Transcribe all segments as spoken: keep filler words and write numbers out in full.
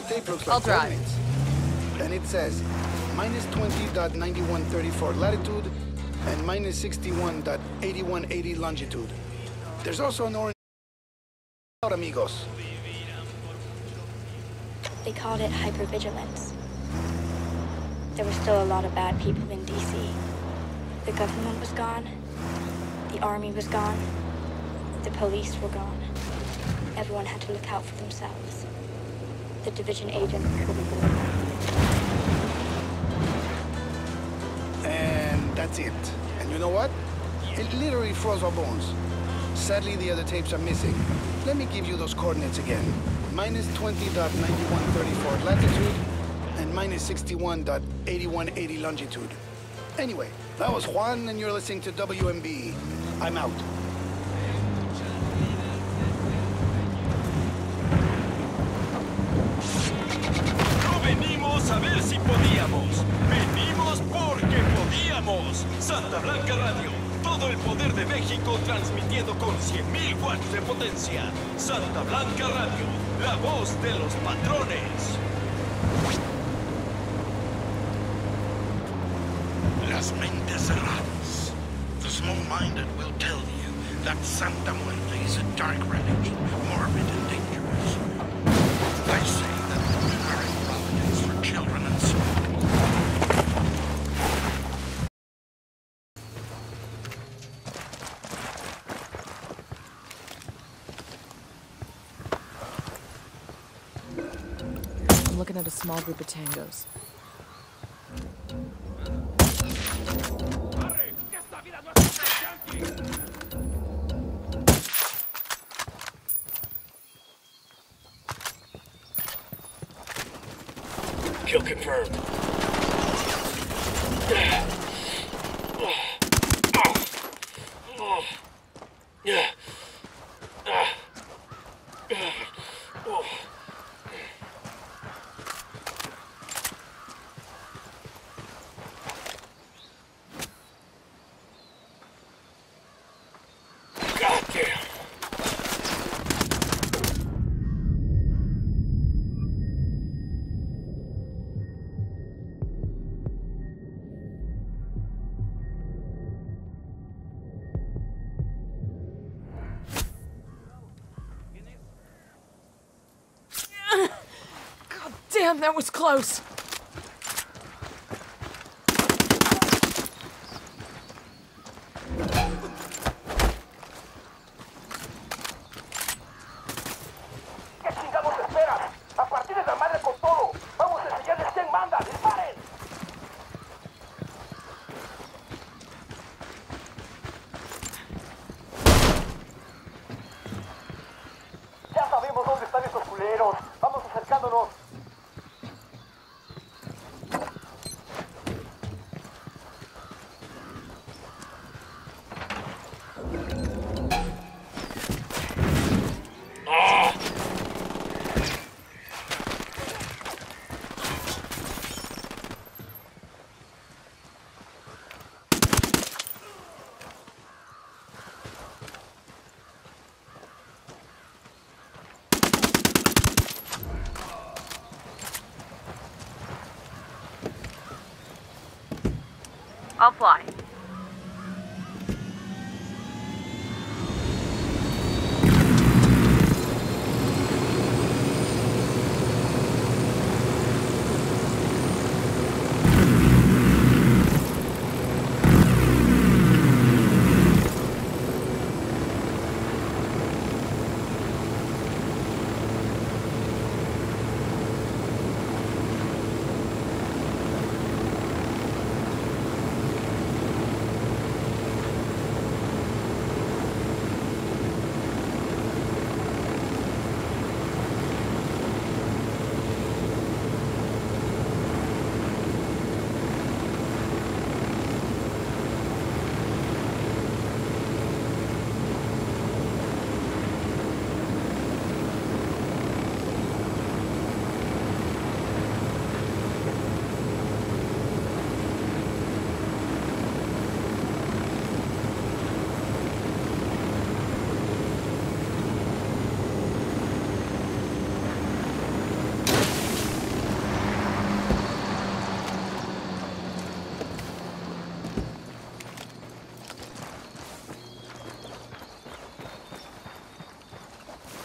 tape looks like I'll drive. coordinates. And it says minus twenty dot nine one three four latitude and minus sixty-one dot eight one eight zero longitude. There's also an orange out, amigos. They called it hypervigilance. There were still a lot of bad people in D C. The government was gone. The army was gone. The police were gone. Everyone had to look out for themselves. The division agent couldn't believe it. And that's it. And you know what? It literally froze our bones. Sadly, the other tapes are missing. Let me give you those coordinates again. Minus twenty dot nine one three four latitude and minus sixty-one dot eight one eight zero longitude. Anyway, that was Juan, and you're listening to W M B. I'm out. No venimos a ver si podíamos. Venimos porque podíamos. Santa Blanca Radio. Todo el poder de México transmitiendo con cien mil watts de potencia. Santa Blanca Radio. La voz de los patrones. Las mentes cerradas. The small-minded will tell you that Santa Muerte is a dark relic, morbid and dangerous. I say that women are in providence for children and small. I'm looking at a small group of tangos. Kill confirmed. Goddamn. God damn, that was close. ¿Qué chingados esperan? A partir de la madre con todo. Vamos a enseñarles quién manda. ¡Disparen! Ya sabemos dónde están esos culeros. Vamos acercándonos. I'll fly.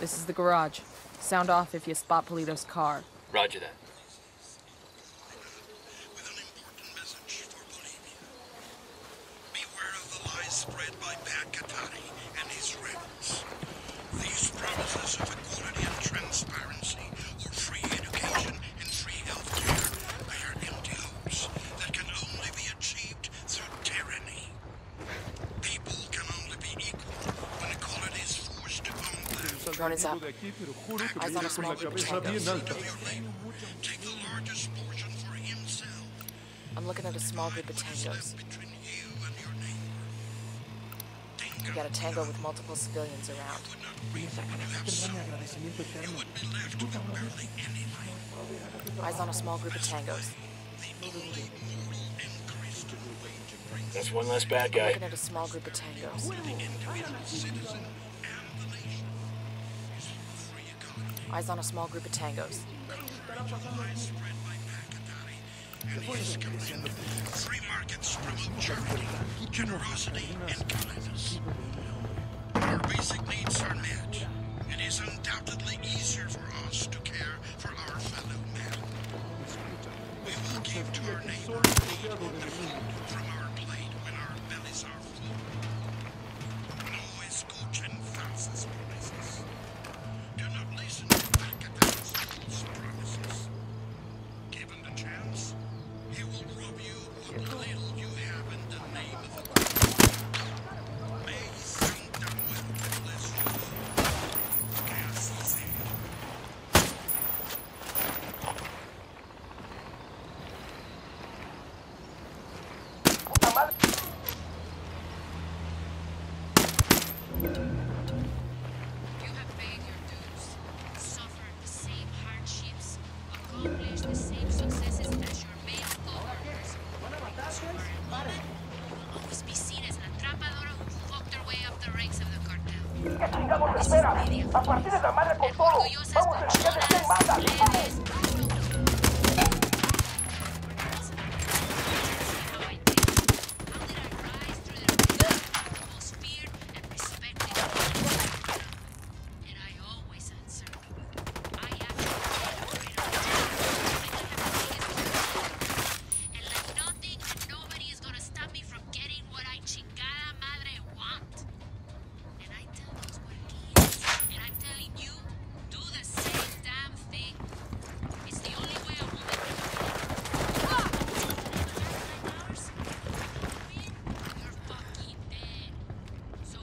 This is the garage. Sound off if you spot Polito's car. Roger that. With an important message for Bolivia. Beware of the lies spread by Pat Katari and his rebels. These promises of equality and transparency, or free education and free health care, they are empty hopes that can only be achieved through tyranny. People can only be equal when equality is forced upon them. Drone is up. Eyes on a small group of tangos. Take the largest portion for himself. I'm looking at a small group of tangos. Between you and your neighbor. We got a tango with multiple civilians around. You would be left with barely anything. Eyes on a small group of tangos. The only moral and Christian way to bring That's one less bad I'm guy. looking at a small group of tangos. the individual citizen and the nation is free economy. Eyes on a small group of tangos. Lies spread by Pakatari and his command. Free markets promote charity, generosity, and kindness. Our basic needs are met. It is undoubtedly easier for us to care for our fellow man. We will give to our neighbor the food from our plate when our bellies are full. No escuchen falsas promesas. Do not listen to Pakatari's false promises. Given the chance, he will rob you what little you have in the name of the Lord. May Saint Amuel bless you. Casi Puta madre. You have paid your dues, suffered the same hardships, accomplished the same successes as your male cohorts. Because you are a woman, you'll always be seen as an atrapadora who fucked her way up the ranks of the cartel. ¿Qué chingados espera? A partir de la madre con todo. Orgullosas Vamos a enseñarles quién manda. cochonas, ¡Disparen! how I did. How did I rise through the ranks, most feared and respected? And I always answered, I am the operator. And like nothing and nobody is gonna stop me from getting what I chingada madre want. And I tell those guardians, and I'm telling you, do the same damn thing. It's the only way a woman can ours. You're fucking dead. So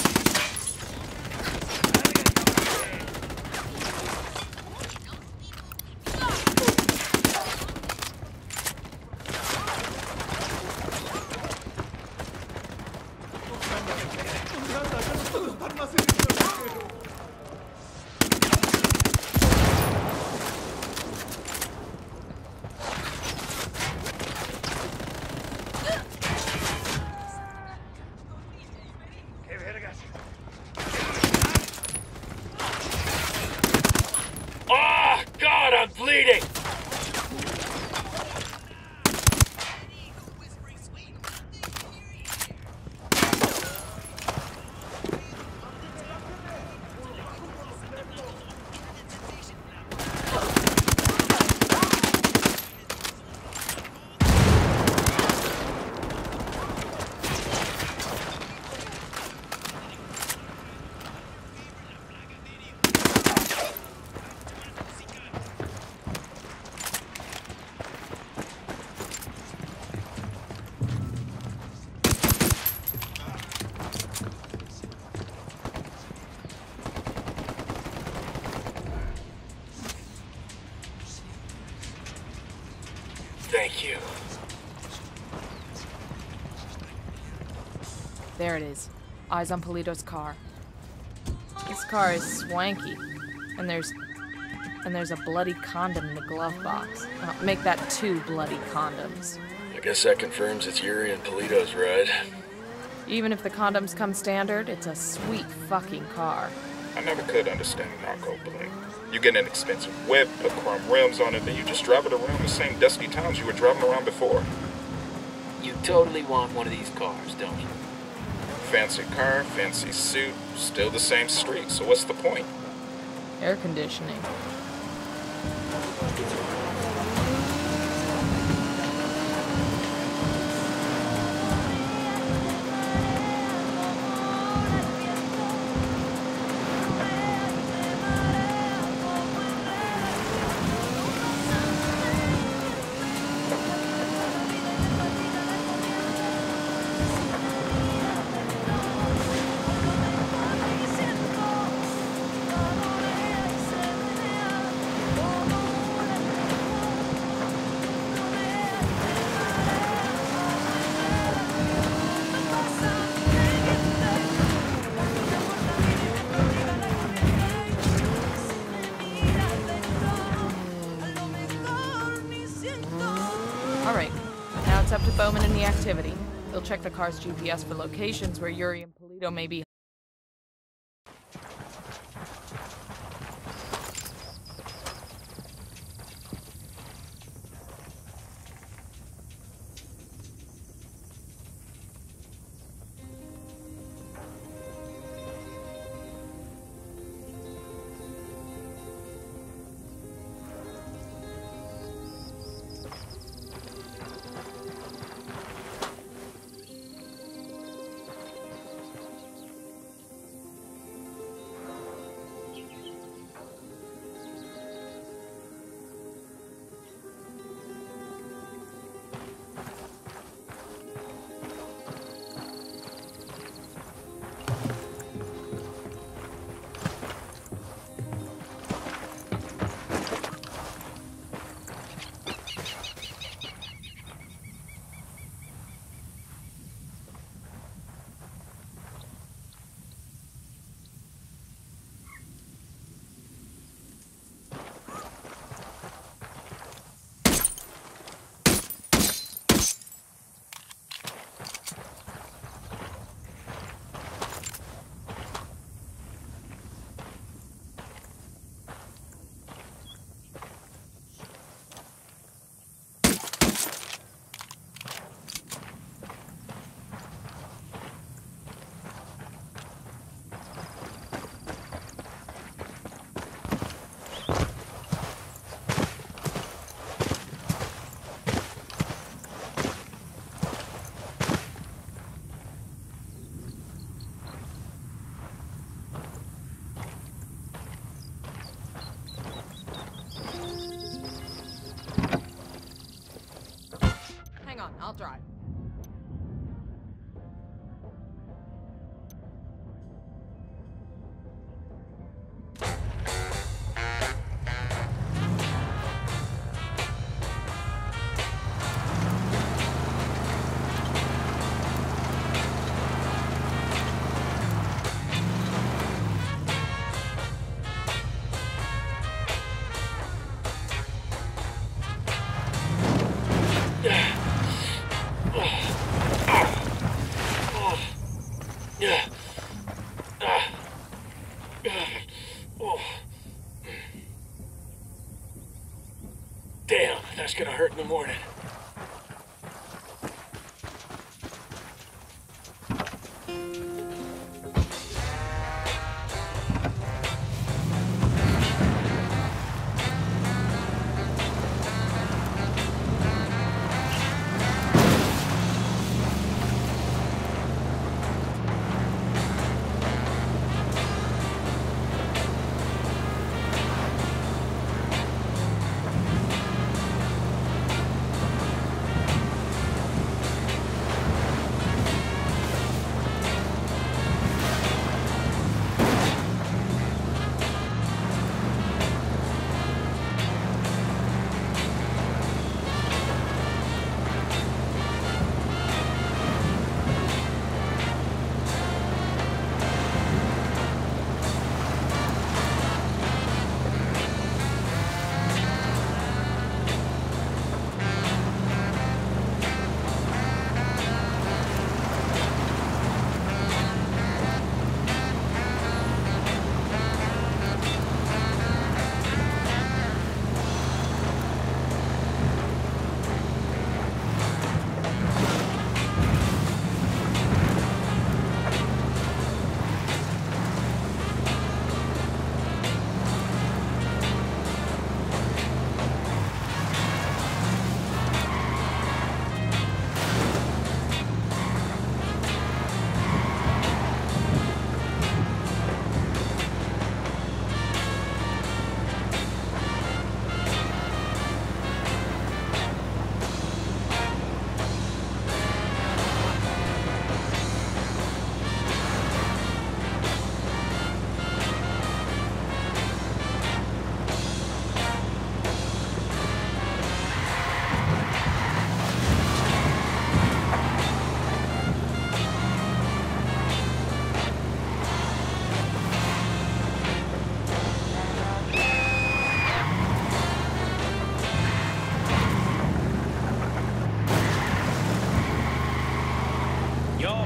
Ah, God, I'm bleeding! Thank you. There it is. Eyes on Polito's car. This car is swanky. And there's... And there's a bloody condom in the glove box. Uh, make that two bloody condoms. I guess that confirms it's Yuri and Polito's ride. Even if the condoms come standard, it's a sweet fucking car. I never could understand narco bling. You get an expensive whip, put chrome rims on it, then you just drive it around the same dusty towns you were driving around before. You totally want one of these cars, don't you? Fancy car, fancy suit, still the same street, so what's the point? Air conditioning. Alright, now it's up to Bowman and the activity. He'll check the car's G P S for locations where Yuri and Polito may be. I'll drive.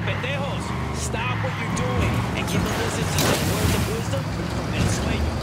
pendejos! Stop what you're doing and give a listen to some words of wisdom from El Sueño.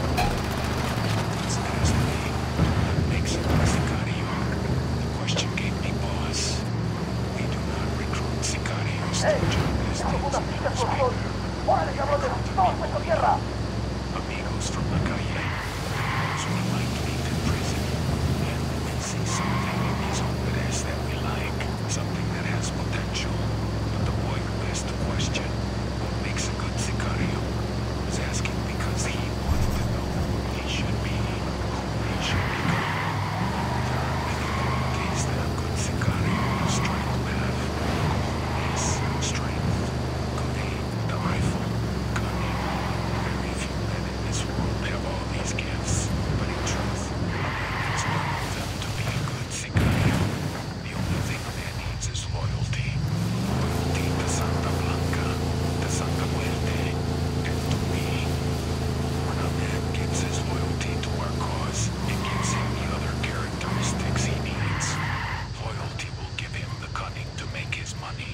Makes you a sicario. The question gave me pause. We do not recruit sicarios to join this team's ¡Órale, cabrones! ¡Todos puesto tierra! Amigos from the calle. Those we like leave in prison. And we see something in these hombres that we like. Something that has potential. But the boy who asked the question, what makes a good sicario, was asking because he wanted to know who he should be, who he should become. There are many qualities that a good sicario must try to have. Coolness, strength, good aim, the rifle, cunning. Very few men in this world have all these gifts. But in truth, a man needs none of them to be a good sicario. The only thing a man needs is loyalty. Loyalty to Santa Blanca, to Santa Muerte, and to me. When a man gives his loyalty to our cause, it gives him the other characteristics he needs. Loyalty will give him the cunning to make his money.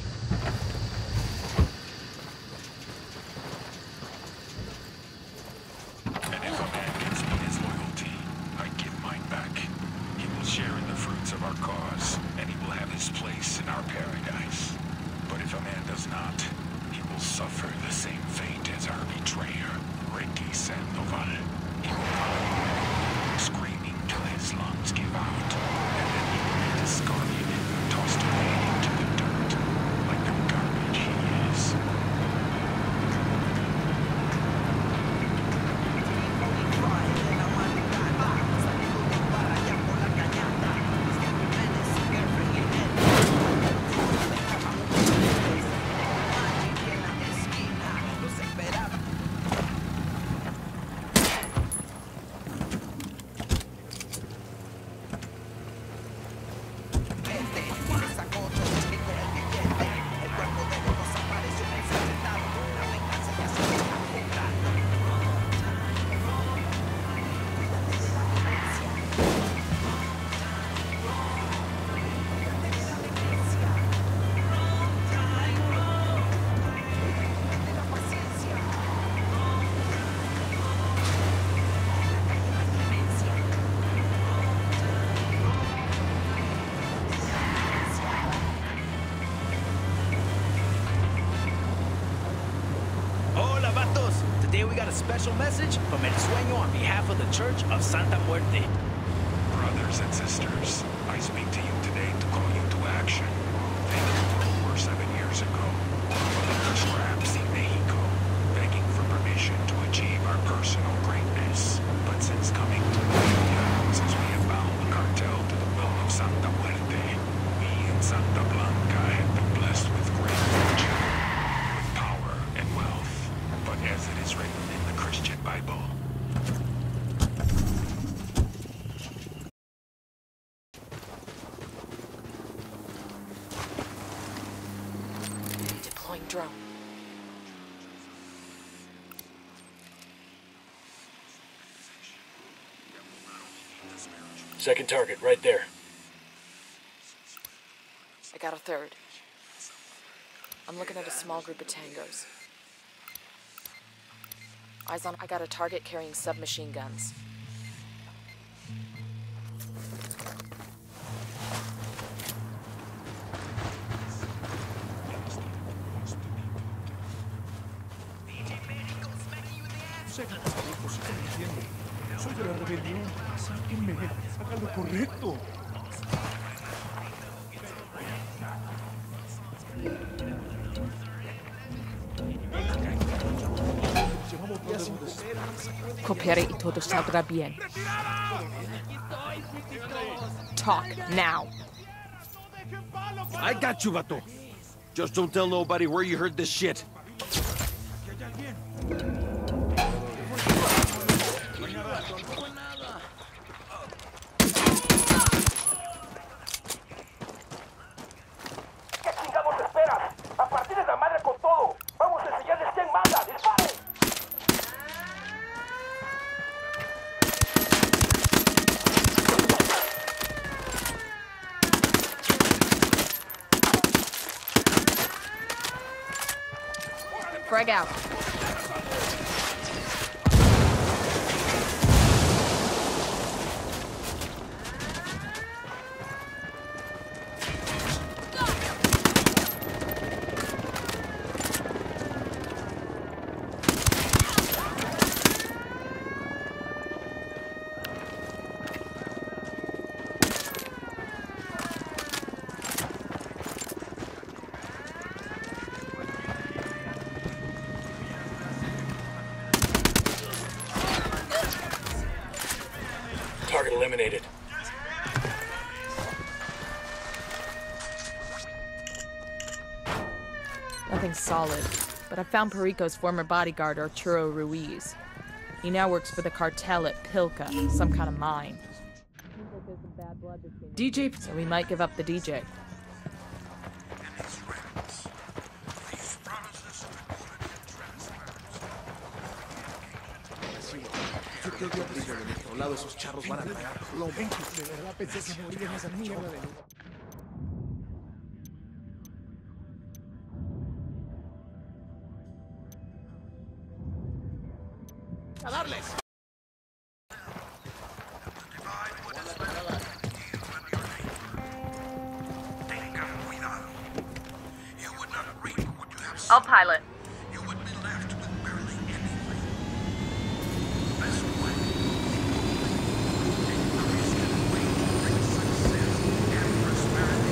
And if a man gives me his loyalty, I give mine back. He will share in the fruits of our cause, and he will have his place in our paradise. But if a man does not, he will suffer the same fate as our betrayer, Ricky Sandoval. He will die, screaming till his lungs give out, and then he will be discarded, tossed away into the dirt, like the garbage he is. Hola, vatos! Today we got a special message from El Sueño on behalf of the Church of Santa Muerte. Brothers and sisters, I speak to you today to call you to action. Think of what we were seven years ago. Pulling the scraps in Mexico, begging for permission to achieve our personal greatness. But since coming to Bolivia, since we have bound the cartel to the will of Santa Muerte, we in Santa Blanca have been blessed with great fortune, with power and wealth. But as it is written in the Christian Bible, Deploying drone. Second target, right there. I got a third. I'm looking at a small group of tangos. Eyes on, I got a target carrying submachine guns. Soy de la rebelión. Sáquenme. Hagan lo correcto. Coopere y todo saldrá bien. Talk now. I got you, vato. Just don't tell nobody where you heard this shit. ¿Qué chingados esperas? ¡A partir de la madre con todo! ¡Vamos a enseñarles quién manda! ¡Disparen! Frag out. Target eliminated. Nothing solid, but I found Perico's former bodyguard, Arturo Ruiz. He now works for the cartel at Pilca, some kind of mine. D J, so we might give up the D J. ¡A darles! I'll pilot. You would be left with barely anything. Best way. Increased weight brings success and prosperity.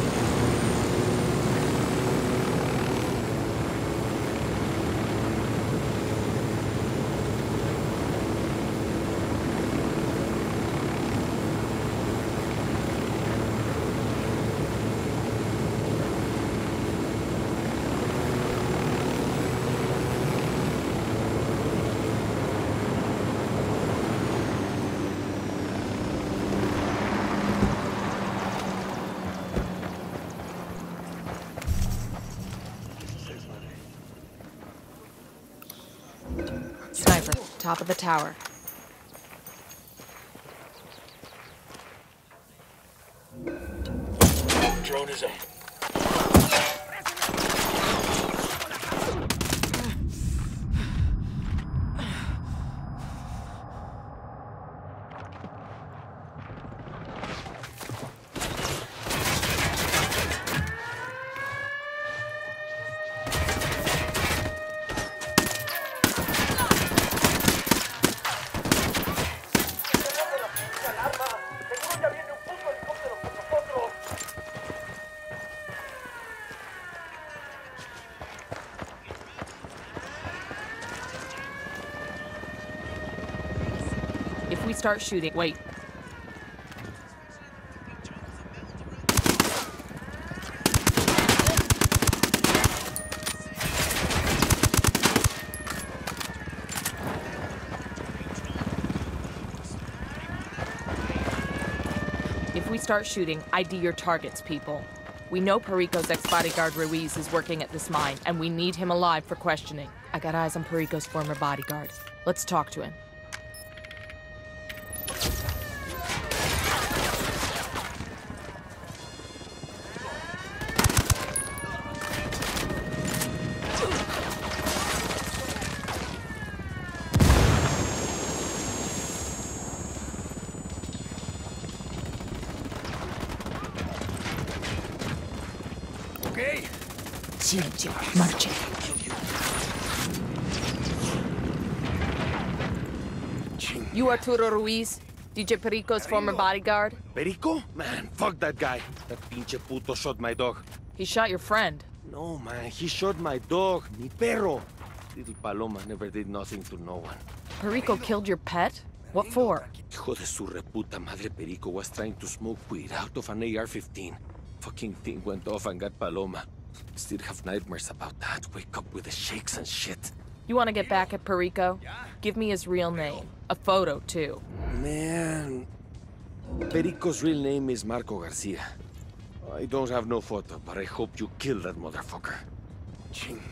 Sniper, top of the tower. Drone is up. If we start shooting, wait. If we start shooting, I D your targets, people. We know Perico's ex-bodyguard Ruiz is working at this mine, and we need him alive for questioning. I got eyes on Perico's former bodyguard. Let's talk to him. Okay. Silenzio, marche. You Arturo Ruiz, D J Perico's former bodyguard? Perico? Man, fuck that guy. That pinche puto shot my dog. He shot your friend. No, man, he shot my dog, mi perro. Little Paloma never did nothing to no one. Perico killed your pet? What for? Hijo de su reputa madre, Perico was trying to smoke weed out of an A R fifteen. Fucking thing went off and got Paloma. Still have nightmares about that. Wake up with the shakes and shit. You want to get back at Perico? Give me his real name. A photo, too. Man... Perico's real name is Marco Garcia. I don't have no photo, but I hope you kill that motherfucker. Ching.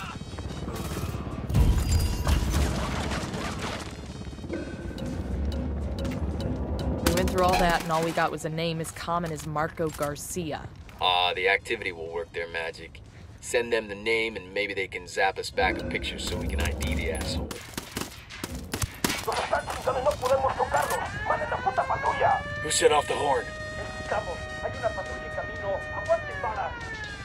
We went through all that, and all we got was a name as common as Marco Garcia. Ah, the activity will work their magic. Send them the name and maybe they can zap us back a picture so we can I D the asshole. Los están chingando y no podemos tocarlos. ¡Manden la puta patrulla! Who set off the horn? Escuchamos. Hay una patrulla en camino. ¡Aguanten balas!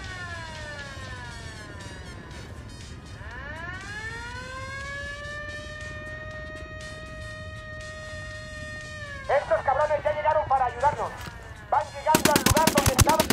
Estos cabrones ya llegaron para ayudarnos. Van llegando al lugar donde estaban.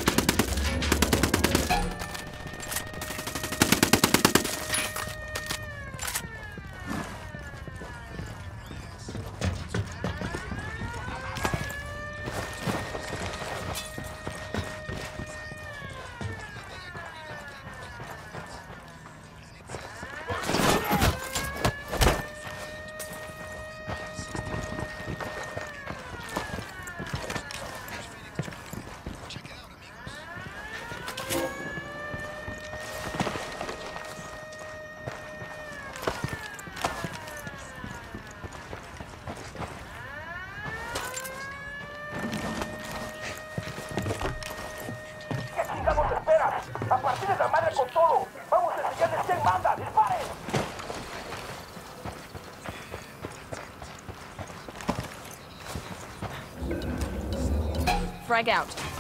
¡A partir de la madre con todo! ¡Vamos a enseñarles quién manda! ¡Disparen! Frag out.